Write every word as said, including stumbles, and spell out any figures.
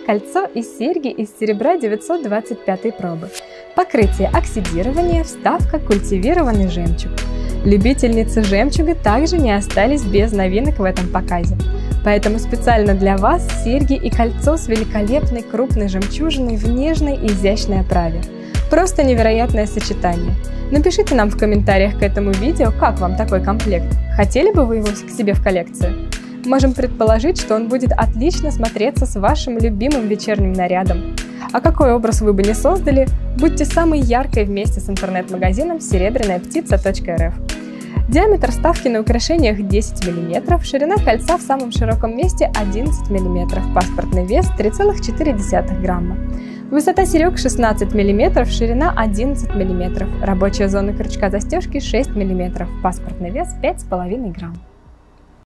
кольцо и серьги из серебра девятьсот двадцать пятой пробы. Покрытие оксидирование, вставка культивированный жемчуг. Любительницы жемчуга также не остались без новинок в этом показе. Поэтому специально для вас серьги и кольцо с великолепной крупной жемчужиной в нежной и изящной оправе. Просто невероятное сочетание. Напишите нам в комментариях к этому видео, как вам такой комплект. Хотели бы вы его к себе в коллекцию? Можем предположить, что он будет отлично смотреться с вашим любимым вечерним нарядом. А какой образ вы бы не создали, будьте самой яркой вместе с интернет-магазином серебряная птица точка эр эф. Диаметр вставки на украшениях десять миллиметров, ширина кольца в самом широком месте одиннадцать миллиметров, паспортный вес три целых четыре десятых грамма. Высота серег шестнадцать миллиметров, ширина одиннадцать миллиметров, рабочая зона крючка застежки шесть миллиметров, паспортный вес пять целых пять десятых грамма.